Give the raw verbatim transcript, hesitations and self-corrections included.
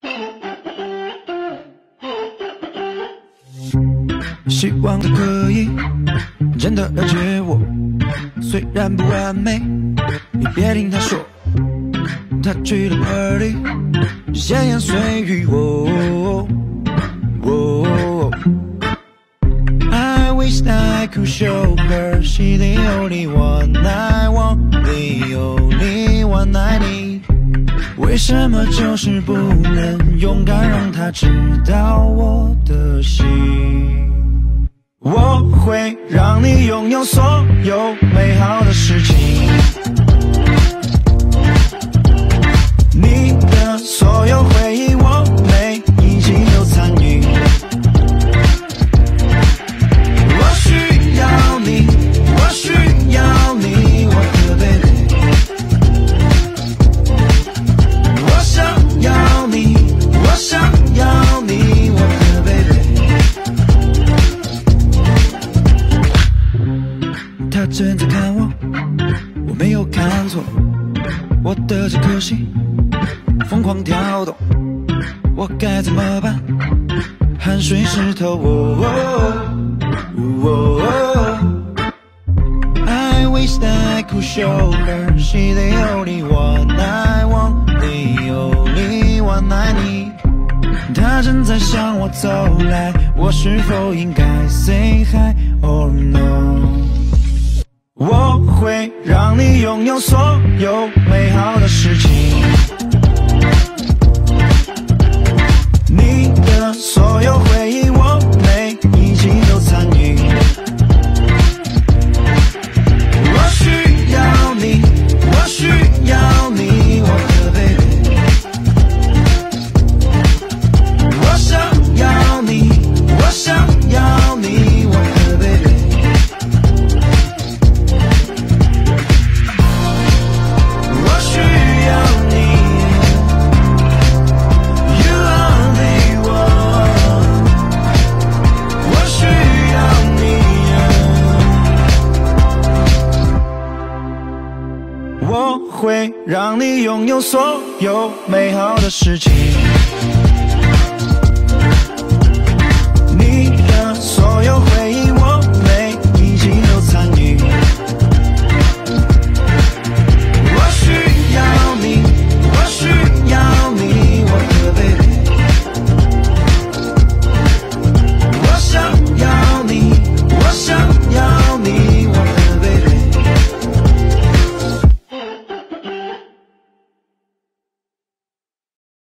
希望它可以真的了解我，虽然不完美，你别听他说。他去了 party， 闲言碎语，哦哦。I wish I could show her she's the only one I want, the only one I need。为什么就是不能勇敢让她知道我的心？我会让你拥有所有美好的事情，你的所有回忆我每一集都参与。我需要你，我需要你，我的 baby。我想要你，我想要你，我的 baby。他正在看我，我没有看错，我的这颗心疯狂跳动，我该怎么办？汗水湿透我。I wish that I could show her she's the only one I want, the only one I need。她正在向我走来，我是否应该 say hi or no？ 我会让你拥有所有美好的事情，你的所有回忆我每一集都参与。我需要你，我需要你，我的 baby。我想要你，我想要你，我的 baby。我需要你。我会让你拥有所有美好的事情，你的所有